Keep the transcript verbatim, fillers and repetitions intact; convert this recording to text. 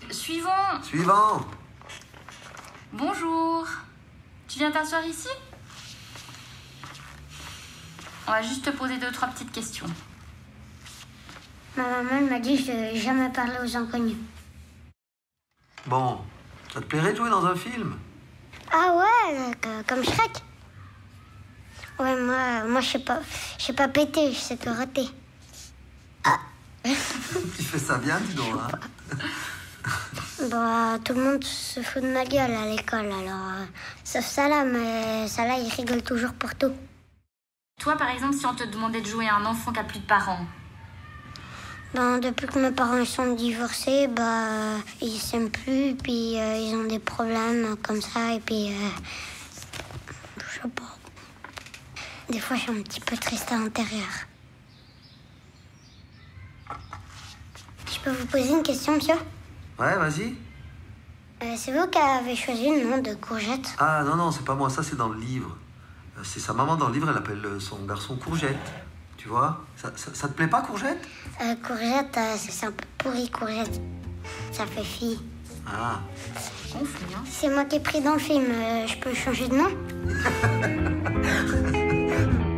Suivant. Suivant. Bonjour. Tu viens t'asseoir ici? On va juste te poser deux, trois petites questions. Ma maman elle m'a dit que je devais jamais parler aux inconnus. Bon, ça te plairait de jouer dans un film? Ah ouais, euh, comme Shrek. Ouais, moi, moi je sais pas, je sais pas péter, je sais te rater. Ah. Tu fais ça bien, dis donc, hein? Bah, tout le monde se fout de ma gueule à l'école, alors... euh, sauf Salah, mais Salah, il rigole toujours pour tout. Toi, par exemple, si on te demandait de jouer à un enfant qui a plus de parents. Ben, depuis que mes parents ils sont divorcés, bah, euh, ils s'aiment plus, puis euh, ils ont des problèmes comme ça, et puis... Euh, je sais pas. Des fois, je suis un petit peu triste à l'intérieur. Je peux vous poser une question, monsieur? Ouais, vas-y. Euh, c'est vous qui avez choisi le nom de Courgette? Ah, non, non, c'est pas moi, ça c'est dans le livre. Euh, C'est sa maman dans le livre, elle appelle euh, son garçon Courgette. Tu vois? Ça, ça, ça te plaît pas, Courgette? euh, Courgette, euh, c'est c'est un peu pourri, Courgette. Ça fait fille. Ah. Gonflé, hein. C'est moi qui ai pris dans le film, euh, je peux changer de nom?